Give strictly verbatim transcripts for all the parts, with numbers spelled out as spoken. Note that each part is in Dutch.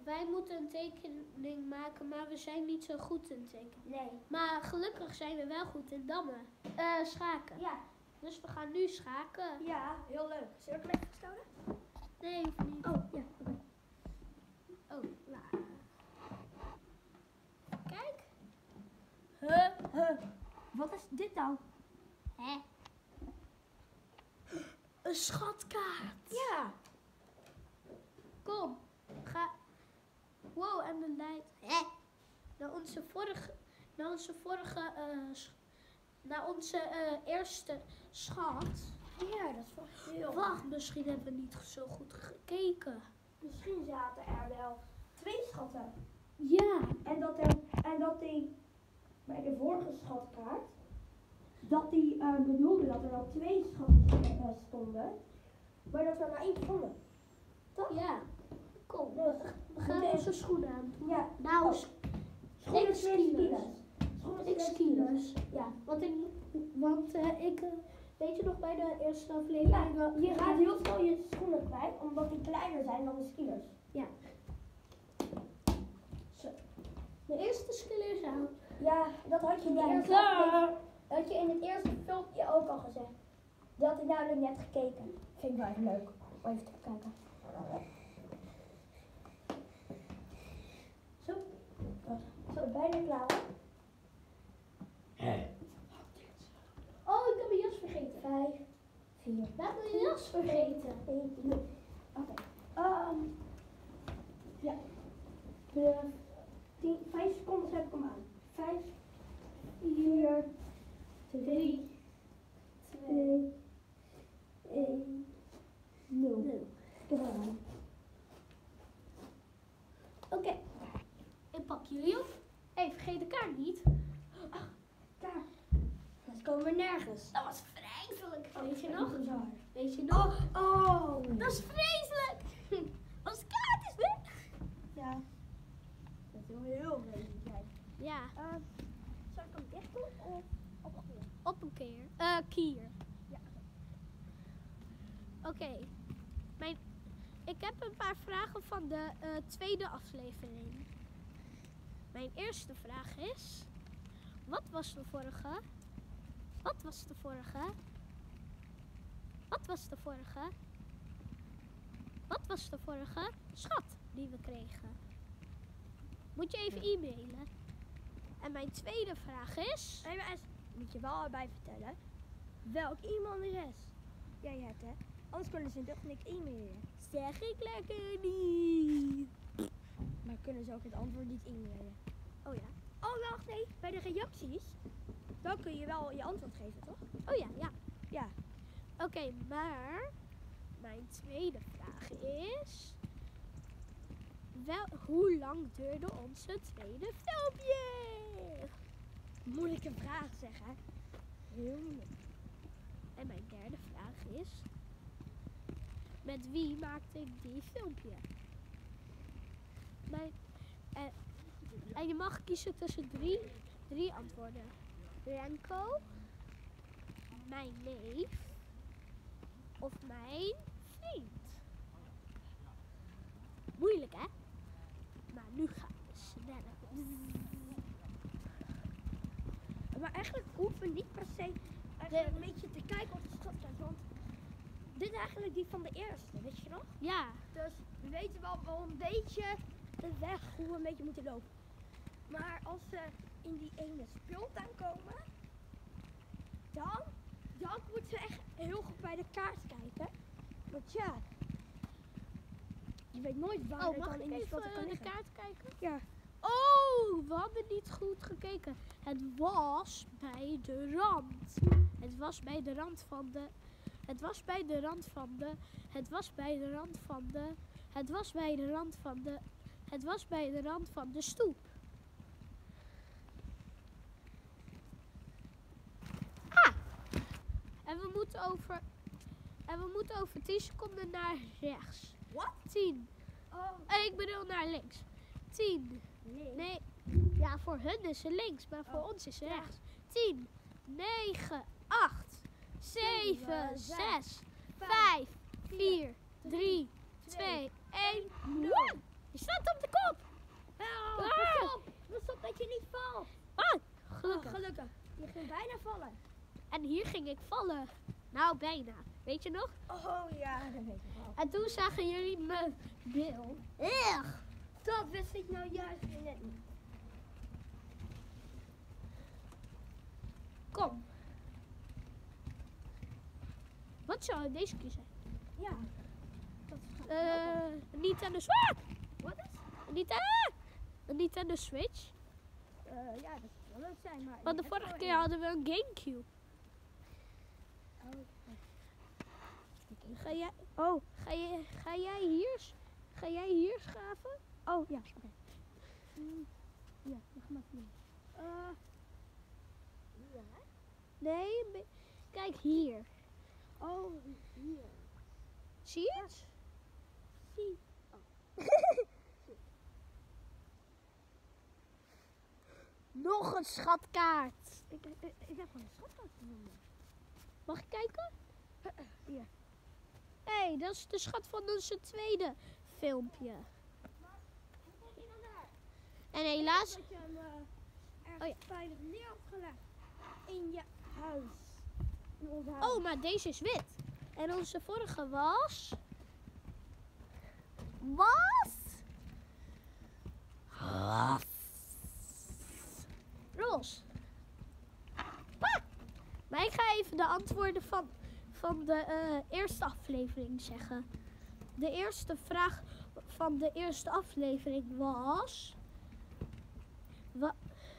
wij moeten een tekening maken, maar we zijn niet zo goed in tekenen. Nee. Maar gelukkig zijn we wel goed in dammen. Eh, schaken. Ja. Dus we gaan nu schaken. Ja, heel leuk. Zullen we het even vasthouden? Nee, hoeft niet. Oh, ja. Oké. Oh, nou. Kijk. Huh, huh. Wat is dit nou? Hè? Een schatkaart. Ja. Kom, ga. Wow, en de leidt. Hè? Naar onze vorige, naar onze vorige, eh, sch- naar onze eh, eerste schat. Ja, dat is wel heel. Wacht, misschien hebben we niet zo goed gekeken. Misschien zaten er wel twee schatten. Ja. En dat, er, en dat die bij de vorige schatkaart, dat die eh, bedoelde dat er wel twee schatten eh, stonden, maar dat we er maar één vonden. Toch? Ja. Kom, Dus, we gaan onze schoenen aan. ja. Nou, Oh. Schoenen niks twee kilo's. kilo's. Schoenen niks twee kilo's. Ja. Want ik, want eh, ik, eh, weet je nog bij de eerste aflevering? Ja, je gaat heel snel je schoenen kwijt, omdat die kleiner zijn dan de skiers. Ja. Zo. De eerste skill is aan. Ja, dat had je, in de Ja, eerste klaar. aflevering- dat had je in het eerste filmpje ook al gezegd. Dat had ik namelijk net gekeken. Vind ik wel even leuk om even te kijken. Zo, zo bijna klaar hoor. Oh, ik heb mijn jas vergeten. Vijf, vier, We hebben mijn jas vergeten. één, nul. Oké. Ehm, ja. De tien, vijf seconden heb ik hem aan. Vijf, vier, drie, twee, één, nul. Nul. Ik heb hem aan. Oké. Ik pak jullie op. Hé, hey, vergeet de kaart niet. Daar. Dat komen we nergens. Dat was vreselijk. Weet je Oh, nog? bizar. Weet je nog? Oh. Dat is vreselijk. Onze kaart is weg. Ja. Dat wil heel leuk zijn. Ja, Uh, zal ik hem dicht doen of opgeven? op een keer. Eh, kier. Ja. Oké. Mijn, ik heb een paar vragen van de eh, tweede aflevering. Mijn eerste vraag is: wat was de vorige? Wat was de vorige? Wat was de vorige? Wat was de vorige schat die we kregen? Moet je even e-mailen. En mijn tweede vraag is: Hey, maar eens, moet je wel erbij vertellen welk e-mailadres jij hebt, hè? Anders kunnen ze toch niks e-mailen. zeg ik lekker niet. Maar kunnen ze ook het antwoord niet e-mailen? Oh ja. Oh, wacht, nee. Bij de reacties, dan kun je wel je antwoord geven, toch? Oh ja, ja. Ja. Oké, maar mijn tweede vraag is: wel, hoe lang duurde onze tweede filmpje? Moeilijke vraag, zeg, hè? Heel moeilijk. En mijn derde vraag is: met wie maakte ik die filmpje? Mijn, eh, en je mag kiezen tussen drie, drie antwoorden. Renko, mijn neef of mijn vriend. Moeilijk, hè? Maar nu gaan we sneller. Maar eigenlijk hoeven we niet per se eigenlijk een beetje te kijken of het schat zijn. Want dit is eigenlijk die van de eerste, weet je nog? Ja, Dus we weten wel, wel een beetje de weg hoe we een beetje moeten lopen. Maar als we in die ene speeltuin komen, dan, dan moeten we echt heel goed bij de kaart kijken. Want ja, je weet nooit waar oh, het mag dan ik in die even speeltuin kan de liggen. kaart kijken? Ja. Oh, we hadden niet goed gekeken. Het was bij de rand. Het was bij de rand van de... Het was bij de rand van de... Het was bij de rand van de... Het was bij de rand van de... Het was bij de rand van de stoep. Ah! En we moeten over... En we moeten over tien seconden naar rechts. Wat? tien. Oh, Eh, ik bedoel naar links. tien. nee. Nee, ja, voor hun is het links, maar voor Oh, ons is het ja. rechts. tien, negen, acht, zeven, zes, vijf, vier, drie, twee, één, nul. Je staat op de kop. drukken. Je ging bijna vallen. En hier ging ik vallen. Nou, bijna. Weet je nog? Oh ja, dat weet ik wel. En toen zagen jullie mijn bil. Ugh. Dat wist ik nou juist weer net niet. Kom. Wat zou het deze keer zijn? Ja. Dat gaat Eh, een Nintendo Switch. Wat is? Een Nintendo, een Nintendo Switch. Uh, ja, dat zou wel leuk zijn, maar... Want de ik heb vorige wel keer één. hadden we een Gamecube. Oh, Ga jij, oh, ga, je, ga jij hier, s- ga jij hier schaven? oh ja, oké. Mm, ja, dan gaan we even doen. Uh, ja. Nee, be- kijk hier. Oh, hier. Zie je het? Zie. Nog een schatkaart. Ik, ik, ik heb gewoon een schatkaart gevonden. Mag ik kijken? Hier. Hé, hey, dat is de schat van onze tweede filmpje. Hoe kom je dan daar? En helaas, Dat je hem uh, ergens Oh ja. veilig neer hebt gelegd. In je huis. In ons huis. oh, maar deze is wit. En onze vorige was... Was... Was... Roze. Pa! Maar ik ga even de antwoorden van, van de eh, eerste aflevering zeggen. De eerste vraag van de eerste aflevering was... Wa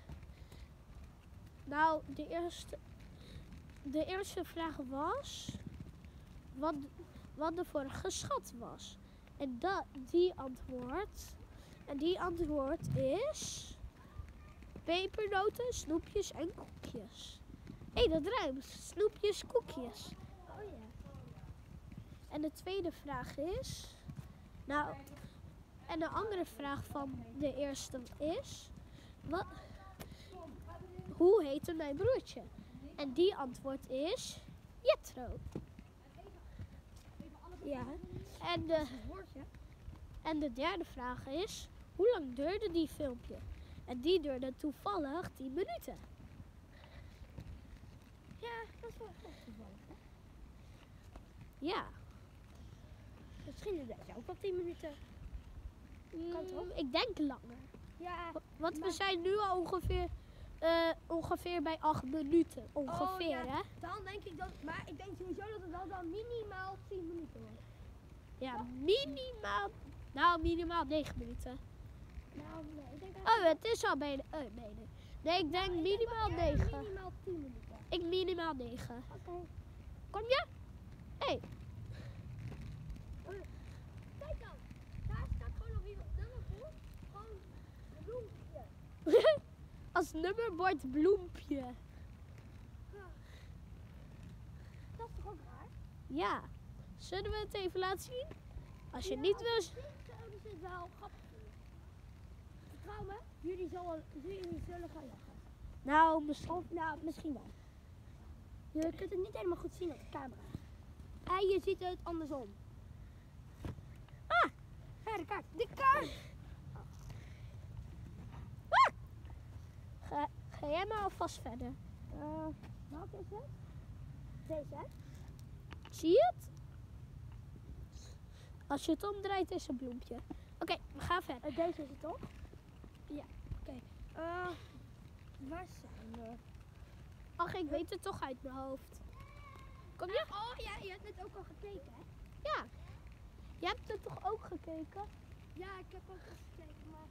nou, de eerste, de eerste vraag was... Wat, wat de vorige schat was. En dat, die antwoord... En die antwoord is... Pepernoten, snoepjes en koekjes. Hé, hey, dat ruimt. Snoepjes, koekjes. Oh ja. En de tweede vraag is... Nou, en de andere vraag van de eerste is... Wat, hoe heette mijn broertje? En die antwoord is... Jetro. Ja. En de, Woordje. en de derde vraag is... Hoe lang duurde die filmpje? En die duurde toevallig tien minuten. Ja, dat is wel echt toevallig. Hè? Ja. Misschien is dat ook wel tien minuten. Kan toch? Mm, ik denk langer. Ja. Want we maar- zijn nu al ongeveer, eh, ongeveer bij acht minuten. Ongeveer, Oh, ja. hè? Dan denk ik dat, maar ik denk sowieso dat het wel dan minimaal tien minuten wordt. Ja, minimaal. Nou, minimaal negen minuten. Nou, nee, ik denk Oh, het is al bijna. Oh, nee, nee. Nee, ik denk minimaal negen. Minimaal tien minuten. Ik minimaal negen. Oké. Kom je? Hé. Kijk dan. Daar staat gewoon nog iemand nummer voor. Gewoon een bloempje. Als nummerbord bloempje. Ja. Dat is toch ook raar? Ja. Zullen we het even laten zien? Als je Ja, niet als wil. je het ziet, zouden ze het wel grappig vinden. Vertrouw me, jullie zullen, jullie zullen gaan lachen. Nou, misschien. Of, nou, misschien wel. Je kunt het niet helemaal goed zien op de camera. En je ziet het andersom. Ah! Ja, de kaart. De kaart! Ga, ga jij maar alvast verder. Uh, welke is het? Deze, hè? Zie je het? Als je het omdraait is het een bloempje. Oké, we gaan verder. Uh, deze is het toch? Ja, oké. Uh, waar zijn we? Ach, ik weet het toch uit mijn hoofd. Kom je? Oh ja, je hebt net ook al gekeken, hè? Ja. Je hebt het toch ook gekeken? Ja, ik heb ook al gekeken, maar...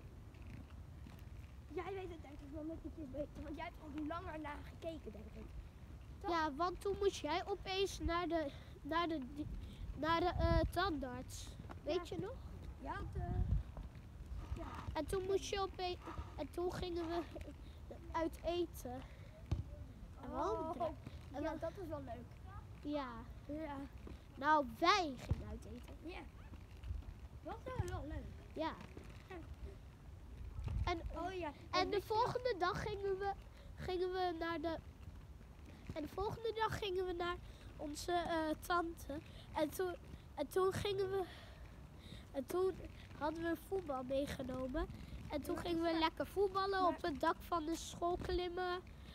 Jij weet het denk ik wel net ietsjes beter, want jij hebt er ook langer naar gekeken, denk ik. Toch? Ja, want toen moest jij opeens naar de, naar de, di- naar de eh, tandarts. Weet je nog? Ja, het, uh, ja. En toen moest je opeens... En toen gingen we uit eten. En waarom Oh, dra- en ja, dan- dat is wel leuk. Ja. Ja. Nou, wij gingen uit eten. Ja. Dat is wel heel leuk. Ja. En, Oh ja. en de volgende dag gingen we, gingen we naar de... En de volgende dag gingen we naar onze eh, tante. En toen, en toen gingen we... En toen hadden we voetbal meegenomen. En toen Ja, gingen we ja. lekker voetballen, Maar- op het dak van de school klimmen.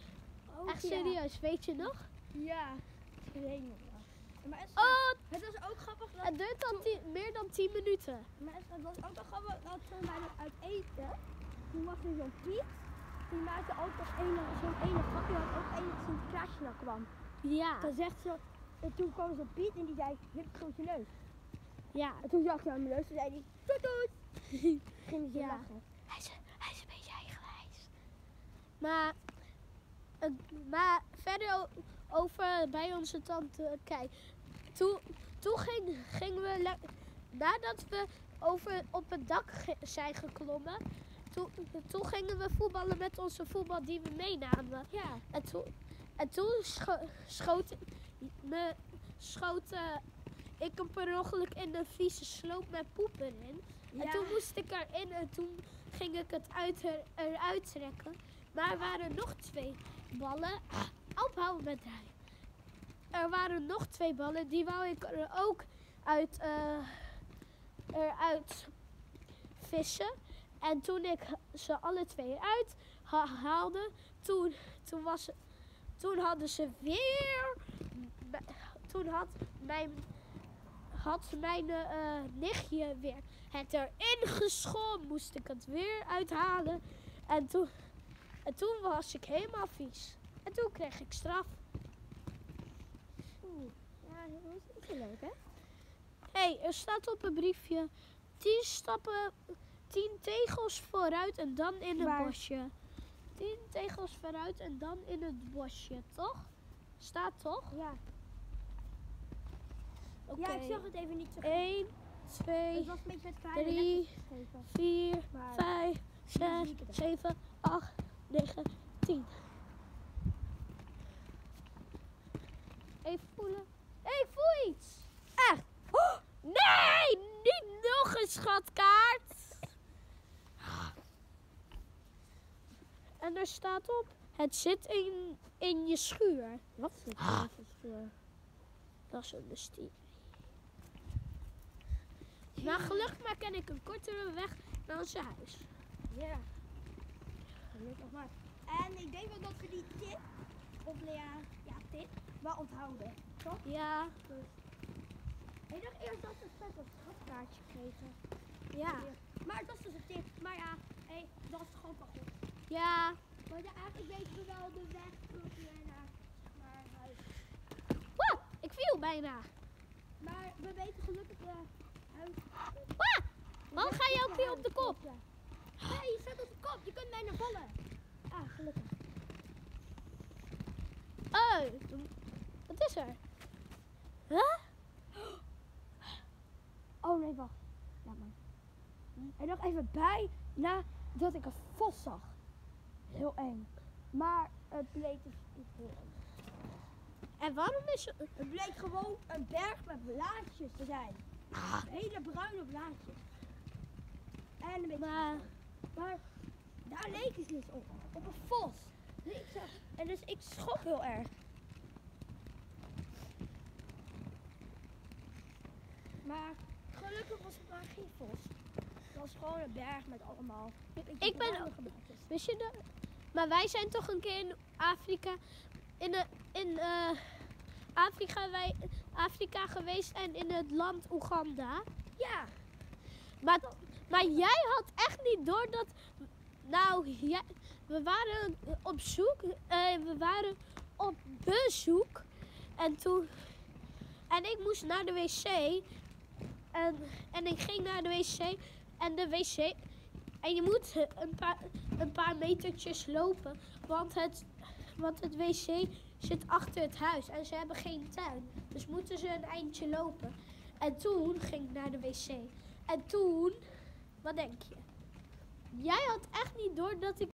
Oh, Echt ja. serieus, weet je nog? Ja, ik weet nog wel. Maar het, Oh, het was ook grappig dat... het duurt al tien- meer dan tien minuten. Maar het was ook wel grappig dat toen wij nog uit eten, toen was er zo'n Piet, die maakte ook nog enig, zo'n enig grapje, dat ook enig Sinterklaasje naar kwam. Ja, Dan zegt ze, en toen kwam zo'n Piet en die zei, je hebt groot je neus. ja. En toen zag hij aan mijn neus en zei hij, toet toet. Ging hij Ja. lachen. Hij is, hij is een beetje eigenwijs. Maar, eh, maar verder o- over bij onze tante, kijk. Toen, toen ging, gingen we, le- nadat we over op het dak ge- zijn geklommen, toen, toen gingen we voetballen met onze voetbal die we meenamen. Ja. En toen, en toen scho- schoot, me, schoot eh, ik hem per ongeluk in een vieze sloop met poep erin. En Ja. toen moest ik erin en toen ging ik het uit, er, eruit trekken. Maar er waren nog twee ballen. Ophouden met draaien. Er waren nog twee ballen, die wou ik er ook uit, eh, eruit vissen. En toen ik ze alle twee eruit ha- haalde, toen, toen, was, toen hadden ze weer... Toen had mijn, had mijn eh, nichtje weer het erin geschoren. Moest ik het weer uithalen. En toen, en toen was ik helemaal vies. En toen kreeg ik straf. Oeh. Ja, dat was niet zo leuk, hè? Hé, hey, er staat op een briefje tien stappen, tien tegels vooruit en dan in een Waar? bosje. Tien tegels vooruit en dan in het bosje, toch? Staat toch? Ja. Oké. Ja, ik zag het even niet zo goed. één, Het twee, was een beetje met kleine drie, letters geschreven. vier, Maar vijf, nu zes, zie ik het ook. zeven, acht, negen, tien. Even voelen. Hé, hey, ik voel iets. Echt. Oh, nee, niet nog een schatkaart. En er staat op, het zit in, in je schuur. Wat is dit? Ah. voor schuur? Dat is een mysterie. Maar gelukkig maar ken ik een kortere weg naar ons huis. Ja. Gelukkig maar. En ik denk wel dat we die tip, of nou ja, ja, tip, wel onthouden. Toch? Ja, Dus. Ik dacht eerst dat we vet een schatkaartje kregen. ja, Maar het was dus een tip. Maar ja, hey, dat is gewoon wel goed. ja. Maar ja, eigenlijk weten we wel de weg terug weer naar, naar huis. Wow, ik viel bijna. Maar we weten gelukkig de huis. Ah, waarom ga je ook weer op de kop? Nee, je staat op de kop. Je kunt bijna vallen. Ah, gelukkig. Oh, wat is er? Huh? Oh nee, wacht. Laat maar. Er nog even bij nadat ik een vos zag. Heel eng. Maar het bleek dus niet heel eng. En waarom is er... Het bleek gewoon een berg met blaadjes te zijn. Hele bruine blaadjes. En een beetje... Maar, Maar daar leek het dus op. Op een vos. Dus ik zag, en dus ik schrok heel erg. Maar gelukkig was het maar geen vos. Het was gewoon een berg met allemaal... Ik ben- bruine blaadjes. wist je dat? Maar wij zijn toch een keer in Afrika, in, de, in eh, Afrika, wij, Afrika geweest en in het land Oeganda. Ja. Maar, maar jij had echt niet door dat... Nou, jij, we waren op zoek. eh, we waren op bezoek. En toen... En ik moest naar de wc. En, en ik ging naar de wc. En de wc... En je moet een paar, een paar metertjes lopen. Want het, want het wc zit achter het huis. En ze hebben geen tuin. Dus moeten ze een eindje lopen. En toen ging ik naar de wc. En toen... Wat denk je? Jij had echt niet door dat ik